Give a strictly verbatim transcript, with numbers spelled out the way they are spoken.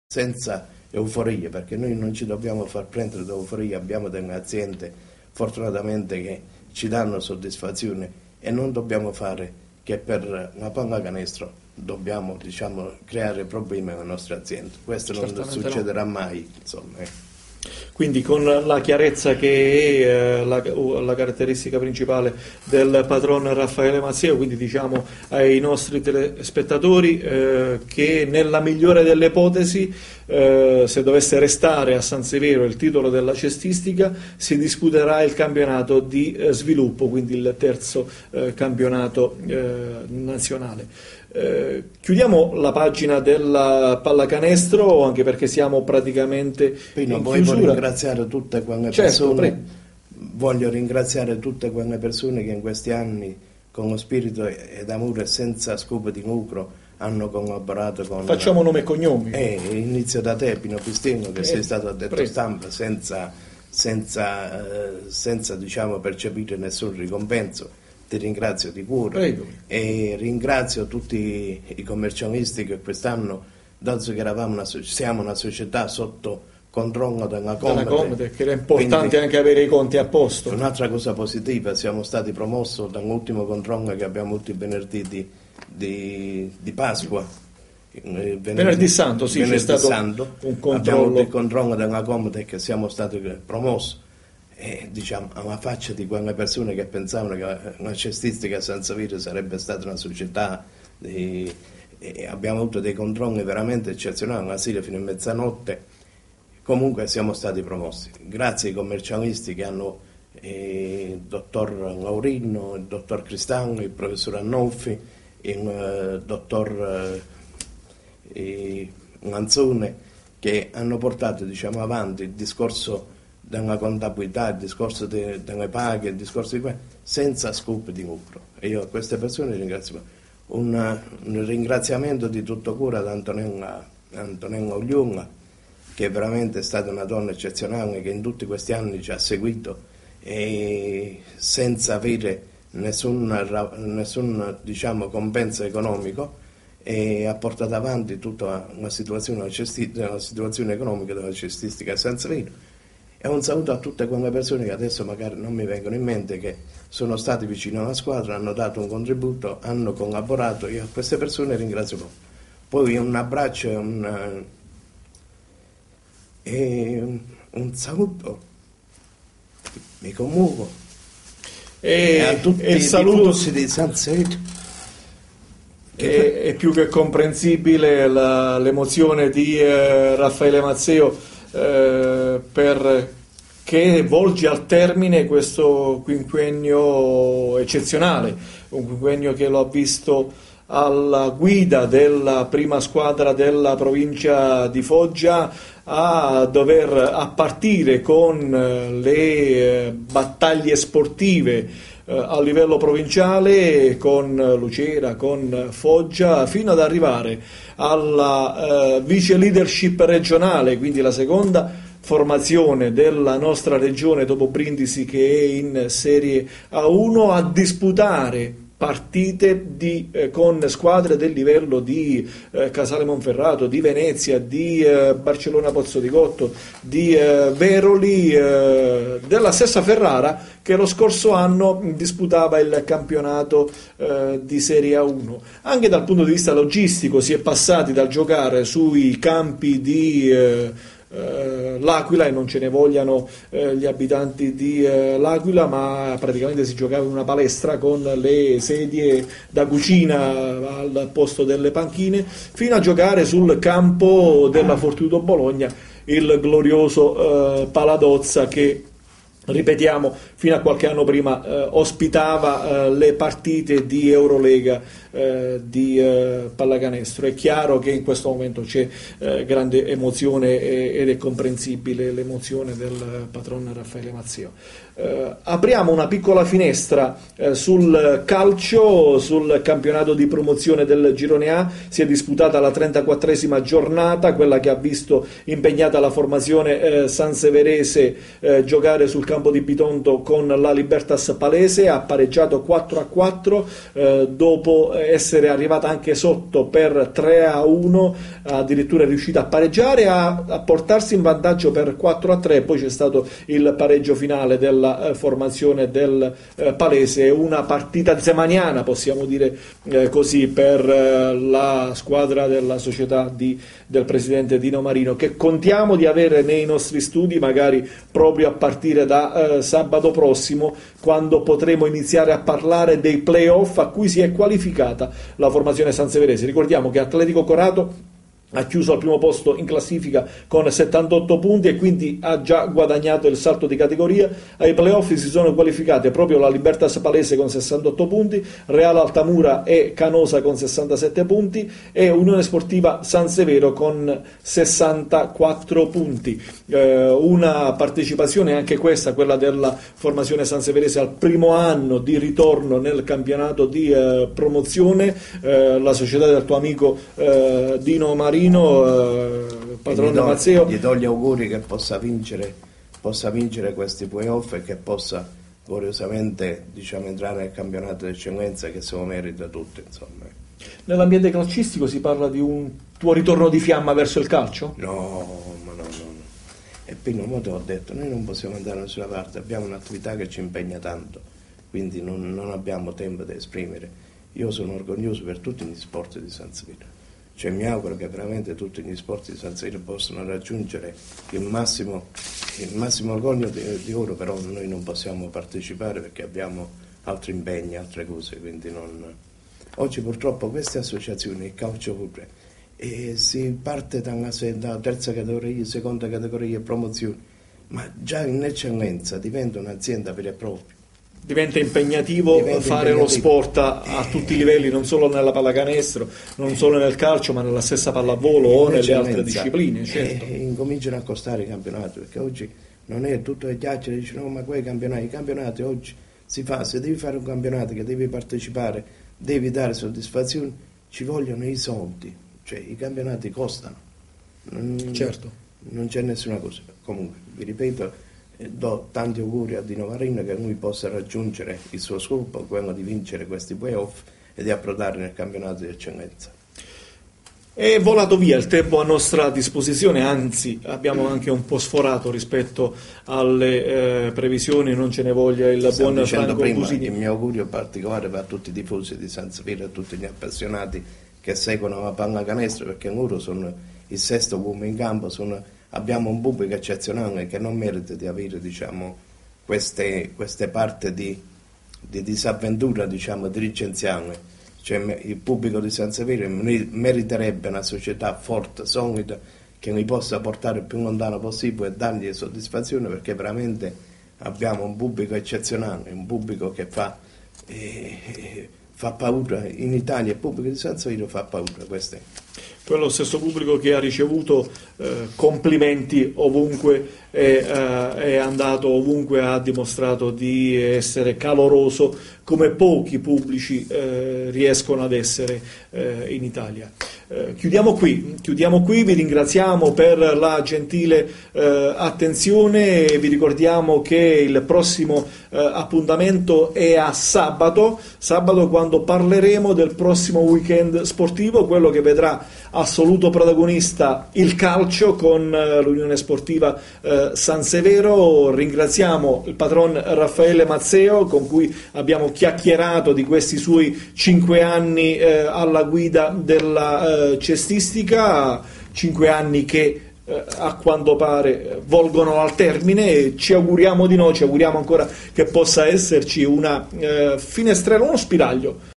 senza euforia, perché noi non ci dobbiamo far prendere da euforia, abbiamo delle aziende fortunatamente che ci danno soddisfazione e non dobbiamo fare che per una pallacanestro dobbiamo, diciamo, creare problemi alle nostre aziende. Questo non succederà no. mai, insomma. Eh. Quindi con la chiarezza che è eh, la, la caratteristica principale del patron Raffaele Mazzeo, quindi diciamo ai nostri telespettatori eh, che nella migliore delle ipotesi eh, se dovesse restare a San Severo il titolo della cestistica si disputerà il campionato di eh, sviluppo, quindi il terzo eh, campionato eh, nazionale. Eh, chiudiamo la pagina della pallacanestro anche perché siamo praticamente Pino, in voglio chiusura. ringraziare tutte quelle certo, persone prego. voglio ringraziare tutte quelle persone che in questi anni con lo spirito ed amore senza scopo di lucro hanno collaborato con facciamo nome e cognomi eh, inizio da te Pino Pistino che eh, sei stato addetto prego. stampa senza, senza, eh, senza diciamo percepire nessun ricompenso. Ti ringrazio di cuore. Prego. E ringrazio tutti i commercialisti che quest'anno, dato che eravamo una, siamo una società sotto controllo della Comode, che era importante anche avere i conti a posto. Un'altra cosa positiva, siamo stati promossi dall'ultimo controllo che abbiamo avuto il venerdì di, di, di Pasqua. Venerdì, venerdì Santo, sì, venerdì c'è stato Santo, un controllo. Abbiamo avuto il controllo della Comode che siamo stati promossi. E, diciamo, alla faccia di quelle persone che pensavano che la cestistica a San Severo sarebbe stata una società di, e abbiamo avuto dei controlli veramente eccezionali la sera fino a mezzanotte. Comunque siamo stati promossi grazie ai commercialisti che hanno eh, il dottor Laurino, il dottor Cristallo, il professor Annolfi, il uh, dottor eh, Lanzone, che hanno portato, diciamo, avanti il discorso della contabilità, il discorso de, delle paghe, il discorso di questo, senza scopo di lucro. E io a queste persone ringrazio. Un, un ringraziamento di tutto cuore ad Antonella, Antonella Ogliunga, che è veramente stata una donna eccezionale, che in tutti questi anni ci ha seguito e senza avere nessun, nessun diciamo, compenso economico, e ha portato avanti tutta una situazione, una situazione economica della cestistica a San Severo. E un saluto a tutte quelle persone che adesso magari non mi vengono in mente, che sono stati vicino alla squadra, hanno dato un contributo, hanno collaborato. Io a queste persone ringrazio molto. Poi un abbraccio e un, e un, un saluto, mi commuovo, e, e a tutti e il i saluto di San Severo. È, è più che comprensibile la, l'emozione di eh, Raffaele Mazzeo Eh, per che volge al termine questo quinquennio eccezionale, un quinquennio che lo ha visto alla guida della prima squadra della provincia di Foggia, a dover a partire con le eh, battaglie sportive eh, a livello provinciale con Lucera, con Foggia, fino ad arrivare alla eh, vice leadership regionale, quindi la seconda formazione della nostra regione dopo Brindisi, che è in Serie A uno, a disputare partite di, eh, con squadre del livello di eh, Casale Monferrato, di Venezia, di eh, Barcellona Pozzo di Gotto, di eh, Veroli, eh, della stessa Ferrara che lo scorso anno disputava il campionato eh, di Serie A uno. Anche dal punto di vista logistico si è passati dal giocare sui campi di eh, Uh, l'Aquila, e non ce ne vogliano uh, gli abitanti di uh, l'Aquila, ma praticamente si giocava in una palestra con le sedie da cucina al posto delle panchine, fino a giocare sul campo della Fortitudo Bologna, il glorioso uh, Paladozza, che, ripetiamo, fino a qualche anno prima eh, ospitava eh, le partite di Eurolega eh, di eh, pallacanestro. È chiaro che in questo momento c'è eh, grande emozione e, ed è comprensibile l'emozione del patron Raffaele Mazzeo. Eh, apriamo una piccola finestra eh, sul calcio, sul campionato di promozione del Girone A. Si è disputata la trentaquattresima giornata, quella che ha visto impegnata la formazione eh, sanseverese eh, giocare sul campo di Bitonto con la Libertas Palese. Ha pareggiato quattro a quattro eh, dopo essere arrivata anche sotto per tre a uno, addirittura è riuscita a pareggiare, a, a portarsi in vantaggio per quattro a tre, poi c'è stato il pareggio finale della eh, formazione del eh, Palese, una partita zemaniana possiamo dire eh, così per eh, la squadra della società di, del presidente Dino Marino, che contiamo di avere nei nostri studi magari proprio a partire da eh, sabato prossimo, quando potremo iniziare a parlare dei playoff a cui si è qualificata la formazione sanseverese. Ricordiamo che Atletico Corato ha chiuso al primo posto in classifica con settantotto punti e quindi ha già guadagnato il salto di categoria. Ai playoff si sono qualificate proprio la Libertas Palese con sessantotto punti, Real Altamura e Canosa con sessantasette punti e Unione Sportiva San Severo con sessantaquattro punti. Eh, una partecipazione anche questa, quella della formazione sanseverese, al primo anno di ritorno nel campionato di eh, promozione. Eh, la società del tuo amico eh, Dino Marino, Eh, padrone gli do, Mazzeo, gli do gli auguri che possa vincere, possa vincere questi playoff e che possa gloriosamente, diciamo, entrare nel campionato di eccellenza che se lo merita tutto, insomma. Nell'ambiente calcistico si parla di un tuo ritorno di fiamma verso il calcio? No, ma no, no, no. E Pino, mo te ho detto, noi non possiamo andare da nessuna parte, abbiamo un'attività che ci impegna tanto, quindi non, non abbiamo tempo da esprimere. Io sono orgoglioso per tutti gli sport di San Severo. Cioè, mi auguro che veramente tutti gli sport di San Severo possano raggiungere il massimo, il massimo orgoglio di, di loro, però noi non possiamo partecipare perché abbiamo altri impegni, altre cose, quindi non... Oggi purtroppo queste associazioni, il calcio pure, e si parte da una da terza categoria, seconda categoria, promozione, ma già in eccellenza diventa un'azienda vera e propria. Diventa impegnativo Diventa fare impegnativo. lo sport a, a tutti i livelli, non solo nella pallacanestro, non solo nel calcio, ma nella stessa pallavolo o nelle altre discipline. Certo. E incominciano a costare i campionati, perché oggi non è tutto le chiacchiere, dici no, ma quei campionati, i campionati oggi si fa, se devi fare un campionato che devi partecipare, devi dare soddisfazioni, ci vogliono i soldi, cioè i campionati costano. Non, Certo. Non c'è nessuna cosa. Comunque, vi ripeto, do tanti auguri a Dino Marino che lui possa raggiungere il suo scopo, quello di vincere questi playoff e di approdare nel campionato di eccellenza. È volato via il tempo a nostra disposizione, anzi abbiamo anche un po' sforato rispetto alle eh, previsioni, non ce ne voglia il Stavo buon dicendo Franco prima, Busini. il mio augurio particolare va a tutti i tifosi di San Severo, a tutti gli appassionati che seguono la pallacanestro, perché loro sono il sesto uomo in campo, sono, abbiamo un pubblico eccezionale che non merita di avere, diciamo, queste, queste parti di, di disavventura, diciamo, dirigenziale. Cioè, il pubblico di San Severo meriterebbe una società forte, solida, che li possa portare il più lontano possibile e dargli soddisfazione, perché veramente abbiamo un pubblico eccezionale, un pubblico che fa, eh, fa paura. In Italia il pubblico di San Severo fa paura, questo è. Quello stesso pubblico che ha ricevuto eh, complimenti ovunque, è, eh, è andato ovunque, ha dimostrato di essere caloroso come pochi pubblici eh, riescono ad essere eh, in Italia. Eh, chiudiamo qui, chiudiamo qui, vi ringraziamo per la gentile eh, attenzione e vi ricordiamo che il prossimo eh, appuntamento è a sabato, sabato quando parleremo del prossimo weekend sportivo, quello che vedrà assoluto protagonista il calcio con eh, l'Unione Sportiva eh, San Severo. Ringraziamo il patron Raffaele Mazzeo, con cui abbiamo chiacchierato di questi suoi cinque anni eh, alla guida della eh, cestistica, cinque anni che eh, a quanto pare volgono al termine, e ci auguriamo di no, ci auguriamo ancora che possa esserci una eh, finestrella, uno spiraglio